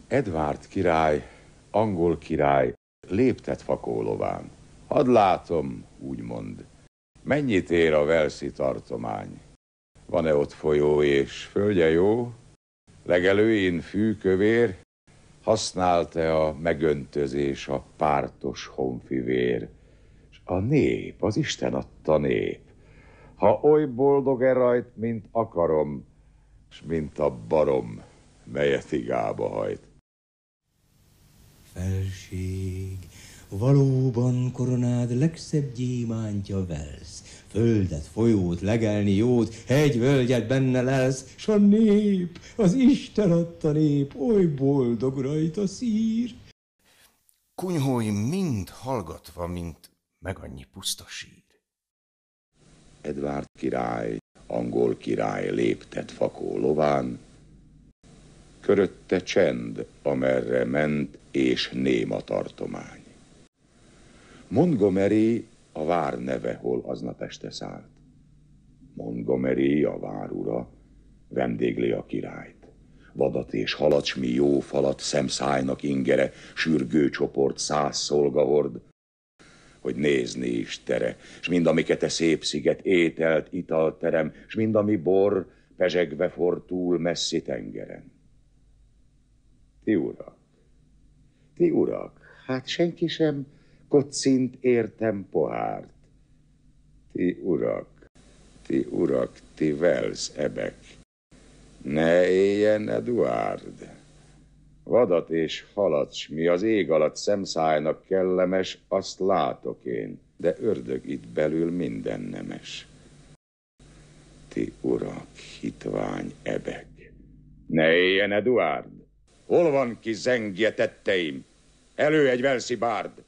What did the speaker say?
Edvárd király, angol király, léptet fakólován. Hadd látom, úgymond, mennyit ér a Walesi tartomány. Van-e ott folyó és földje jó? Legelőin fűkövér? Használt-e a megöntözés a pártos honfivér? S a nép, az Isten adta nép, ha oly boldog-e rajt, mint akarom, s mint a barom, melyet igába hajt. Felség, valóban koronád legszebb gyémántja Walesz. Földet, folyót, legelni jót, hegyvölgyet benne lelsz, s a nép, az Isten adta nép, oly boldog rajta szír. Kunyhói mind hallgatva, mint meg annyi puszta sír. Edvárd király, angol király léptet fakólován, körötte csend, amerre ment, és néma tartomány. Montgomery a vár neve, hol aznap este szállt. Montgomery a várura, vendégli a királyt. Vadat és halat, s mi jó falat, szemszájnak ingere, sürgő csoport, 100 szolgahord, hogy nézni is tere, s mind amiket e szép sziget ételt, italterem, s mind ami bor, pezsegve for túl messzi tengeren. Ti urak, hát senki sem kocint értem pohárt. Ti urak, ti Wales ebek, ne éljen Eduárd. Vadat és halat, s mi az ég alatt szemszájnak kellemes, azt látok én, de ördög itt belül minden nemes. Ti urak, hitvány ebek, ne éljen Eduárd. Hol van ki zengje tetteim? Elő egy walesi bárd!